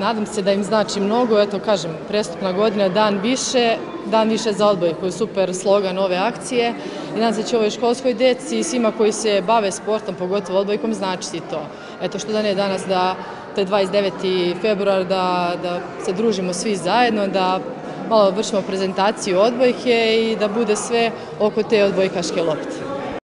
Nadam se da im znači mnogo, eto kažem, prestupna godina, dan više za odbojku, super slogan ove akcije i nadam se da će ovoj školskoj deci i svima koji se bave sportom, pogotovo odbojkom, značiti to. Eto što da ne danas, da to je 29. februar, da se družimo svi zajedno, da malo vršimo prezentaciju odbojke i da bude sve oko te odbojkaške lopte.